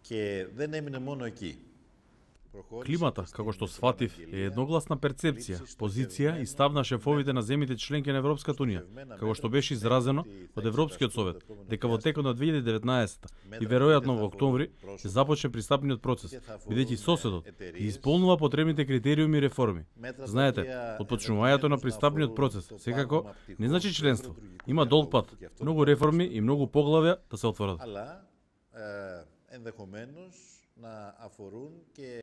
Και δεν έμεινε μόνο εκεί. Климата, како што сватив, е едногласна перцепција, позиција и став на шефовите на земјите членки на Европската унија, како што беше изразено од Европскиот совет, дека во текот на 2019 и веројатно во октомври ќе започне пристапниот процес, бидејќи соседот ги исполнува потребните критериуми и реформи. Знаете, од почнувањето на пристапниот процес, секако не значи членство. Има долг пат, многу реформи и многу поглавја да се отворат.